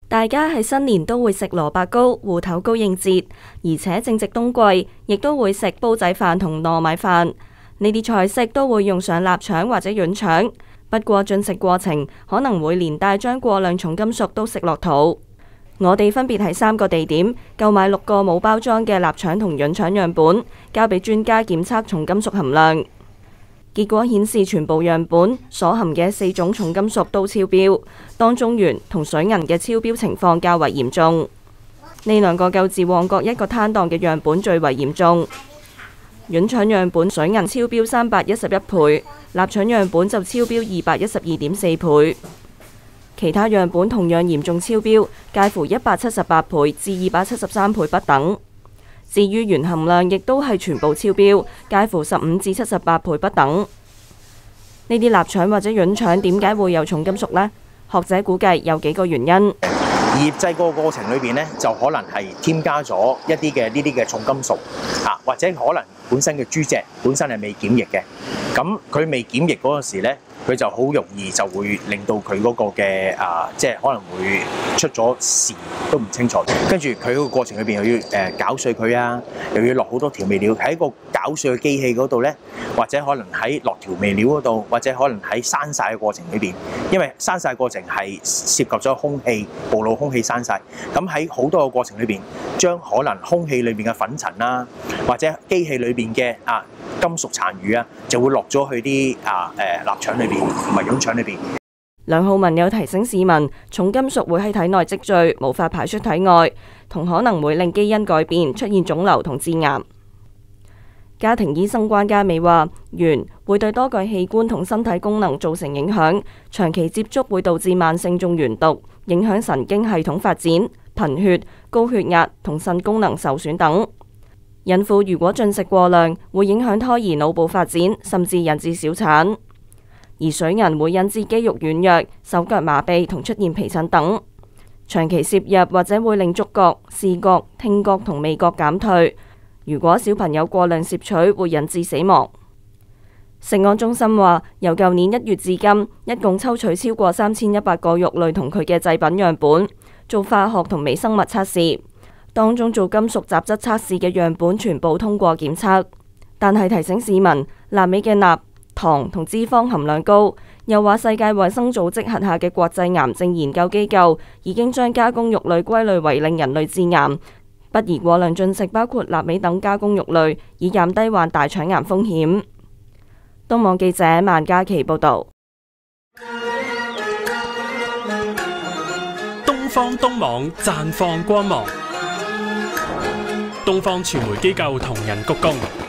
大家喺新年都會食蘿蔔糕、芋頭糕應節，而且正值冬季，亦都會食煲仔飯同糯米飯。呢啲菜式都會用上臘腸或者潤腸，不過進食過程可能會連帶將過量重金屬都食落肚。我哋分別喺3個地點購買6個冇包裝嘅臘腸同潤腸樣本，交俾專家檢測重金屬含量。結果顯示全部樣本所含嘅4種重金屬都超標，當中鉛同水銀嘅超標情況較為嚴重。呢2個購自旺角一個攤檔嘅樣本最為嚴重。潤腸樣本水銀超標311倍，臘腸樣本就超標212.4倍。其他樣本同樣嚴重超標，介乎178倍至273倍不等。至於鉛含量亦都係全部超標，介乎15至78倍不等。呢啲臘腸或者潤腸點解會有重金屬呢？學者估計有幾個原因。 醃製個過程裏邊呢，就可能係添加咗一啲嘅呢啲嘅重金屬啊，或者可能本身嘅豬隻本身係未檢疫嘅，咁佢未檢疫嗰陣時呢，佢就好容易就會令到佢嗰個嘅即係可能會出咗事都唔清楚。跟住佢嗰個過程裏邊又要攪碎佢啊，又要落好多調味料喺個攪碎嘅機器嗰度呢，或者可能喺落調味料嗰度，或者可能喺生曬嘅過程裏邊，因為生曬過程係涉及咗空氣暴露空氣生曬，咁喺好多個過程裏邊，將可能空氣裏邊嘅粉塵啦，或者機器裏邊嘅金屬殘餘啊，就會落咗去啲臘腸裏邊同埋潤腸裏邊。 梁浩文有提醒市民，重金屬會喺體內積聚，無法排出體外，同可能會令基因改變，出現腫瘤同致癌。家庭醫生關嘉美話，鉛會對多個器官同身體功能造成影響，長期接觸會導致慢性中鉛毒，影響神經系統發展、貧血、高血壓同腎功能受損等。孕婦如果進食過量，會影響胎兒腦部發展，甚至引致小產。而水銀會引致肌肉軟弱、手腳麻痹同出現皮疹等。長期攝入或者會令觸覺、視覺、聽覺同味覺減退。如果小朋友過量攝取，會引致死亡。食安中心話，由舊年1月至今，一共抽取超過3100個肉類同佢嘅製品樣本，做化學同微生物測試。當中做金屬雜質測試嘅樣本全部通過檢測，但係提醒市民，臘味嘅鈉、糖同脂肪含量高。又話世界衛生組織轄下嘅國際癌症研究機構已經將加工肉類歸類為令人類致癌，不宜過量進食包括臘味等加工肉類，以減低患大腸癌風險。東網記者萬嘉琪報道。 東方東網綻放光芒。東方傳媒機構同仁鞠躬。